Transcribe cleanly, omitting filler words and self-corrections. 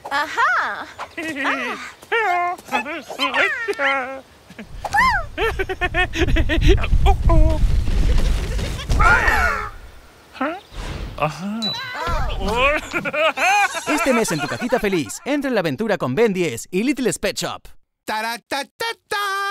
¡Ajá! Este mes en tu cajita feliz, entra en la aventura con Ben 10 y Little's Pet Shop. ¡Taratatata!